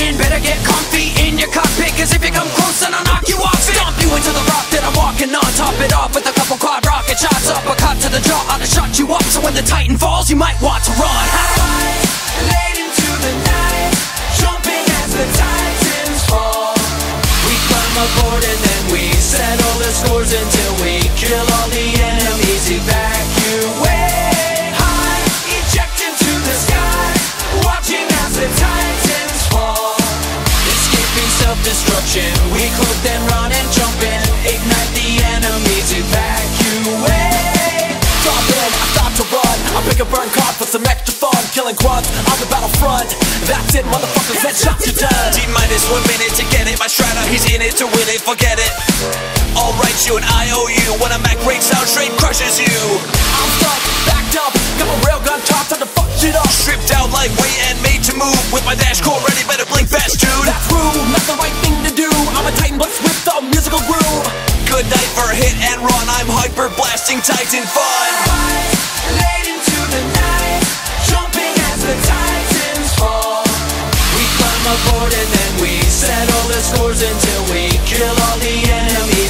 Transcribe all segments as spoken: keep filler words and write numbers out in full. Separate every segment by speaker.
Speaker 1: in. Better get comfy in your cockpit, cause if you come close then I'll knock you off it. Stomp you into the rock that I'm walking on. Top it off with a couple quad rocket shots. Up a cut to the jaw, I'll shut you up. So when the Titan falls, you might want to run. Late into the night, jumping as the Titans fall. We climb aboard and then we settle the scores until we kill all the enemies. Evacuate high, eject into the sky, watching as the Titans fall. Escaping self-destruction, we cloak then run and jump in. Ignite the enemies, evacuate.
Speaker 2: Drop in, I start to run. I pick a burn card for some extra fun. Killing grunts on the battlefront. That's it, motherfuckers, headshots, you're done.
Speaker 3: T-minus one minute to get it. My Strata, he's in it to win it, forget it. I'll write you an I O U when a Mac breaks out, straight crushes you.
Speaker 2: I'm stuck, backed up, got my railgun topped, time to fuck shit up.
Speaker 3: Stripped out lightweight and made to move. With my dash core ready, better blink fast, dude.
Speaker 2: That's rude, not the right thing to do. I'm a Titan blitz with a musical groove.
Speaker 3: Good night for hit and run. I'm hyper blasting Titan fun.
Speaker 1: Late into the night, jumping as the Titans fall. We climb aboard and then we settle the scores until we kill all the enemies.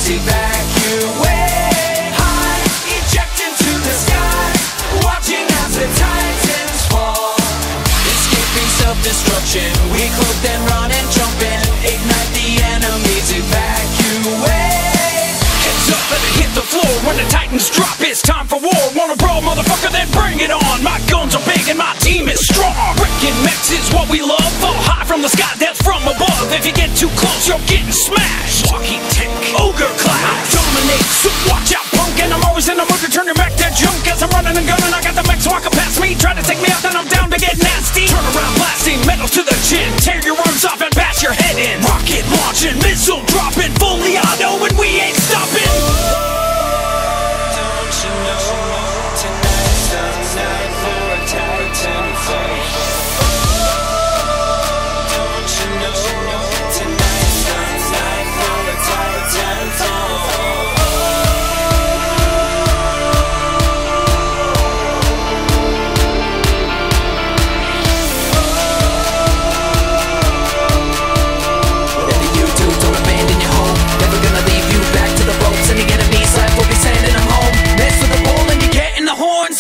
Speaker 1: Evacuate high, eject into the sky, watching as the Titans fall. Escaping self-destruction, we cloak then run and jump in. Ignite the enemies, evacuate.
Speaker 4: Heads up, let it hit the floor. When the Titans drop, it's time for war. Wanna brawl, motherfucker, then bring it on. My guns are big and my team is strong. Breaking mechs is what we love. Fall high from the sky, death from above. If you get too close, you're getting smashed. Walking tank, ogre cloud, dominate, so watch out, punk. And I'm always in the mood to turn your mech to junk. As I'm running and gunning, I got the mechs walking past me. Try to take me out, then I'm down to get nasty. Turn around, blasting, metal to the chin. Tear your arms off and bash your head in. Rocket launching, missile dropping, fully auto, and we ain't stopping.
Speaker 1: Don't you know, tonight's the night for a Titan fall. Don't you know, tonight's the night for a Titan fall. Whatever you do, don't abandon your home. Never gonna leave you back to the ropes, and the enemies left will be sending them home. Mess with the bull and you're getting the horns.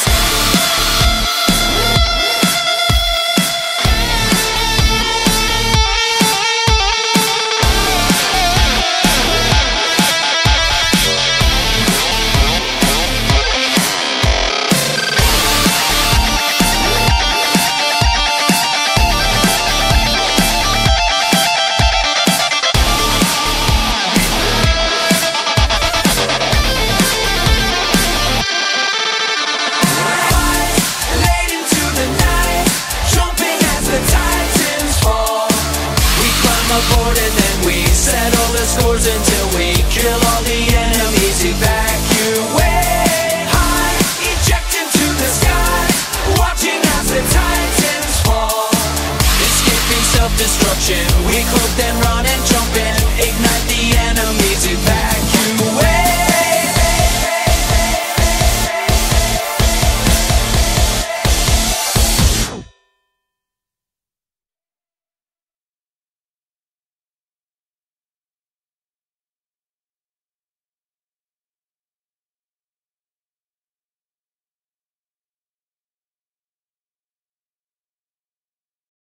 Speaker 1: Late into the night, jumping as the Titans fall. We climb aboard and then we settle the scores until we kill all the enemies. Evacuate high, eject into the sky, watching as the Titans fall. Escaping self-destruction, we cloak then run and jump in.